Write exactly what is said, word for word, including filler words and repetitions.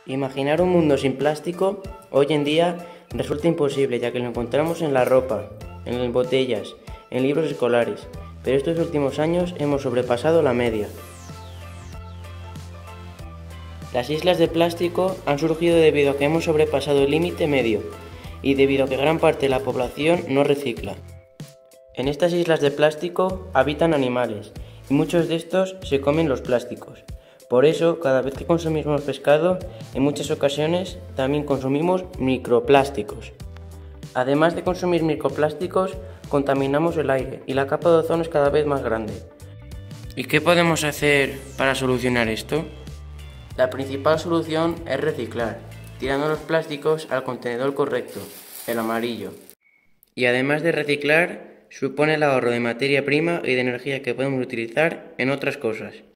Imaginar un mundo sin plástico hoy en día resulta imposible, ya que lo encontramos en la ropa, en las botellas, en libros escolares, pero estos últimos años hemos sobrepasado la media. Las islas de plástico han surgido debido a que hemos sobrepasado el límite medio y debido a que gran parte de la población no recicla. En estas islas de plástico habitan animales y muchos de estos se comen los plásticos. Por eso, cada vez que consumimos pescado, en muchas ocasiones también consumimos microplásticos. Además de consumir microplásticos, contaminamos el aire y la capa de ozono es cada vez más grande. ¿Y qué podemos hacer para solucionar esto? La principal solución es reciclar, tirando los plásticos al contenedor correcto, el amarillo. Y además de reciclar, supone el ahorro de materia prima y de energía que podemos utilizar en otras cosas.